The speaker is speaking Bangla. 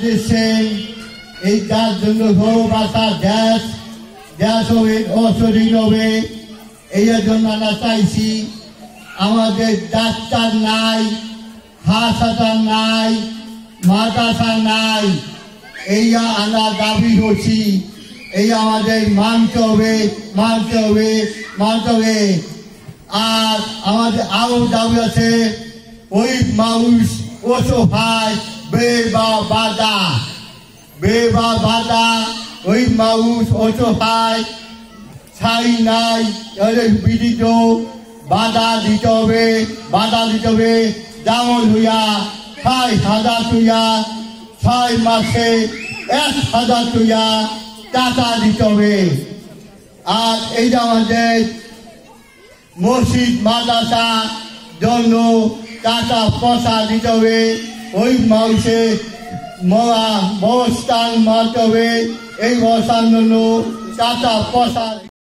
দিচ্ছেন এই যার জন্য বাসা গ্যাস হবে অশরীর হবে। এই জন্য আমরা চাইছি আমাদের ডাক্তার নাই, হাসপাতাল নাই, মাদ্রাসা নাই, এই আমরা দাবি করছি। এই আমাদের মানতে হবে। আর আমাদের আরো দাবি আছে, ওই মানুষ অসহায় বেবা বাধা ওই মানুষ অসহায় ছাই নাই, বিদিত বাধা দিতে হবে। যেমন হইয়া 6,000 টুইয়া 6 মাসে 1,000 টুইয়া টাকা দিতে হবে। আর এই যে আমাদের মসজিদ মাদ্রাসা জন্য টাকা পয়সা দিতে হবে। ওই মানুষের মহাস্থান মারতে হবে। এই মহাস্থান জন্য টাকা পয়সা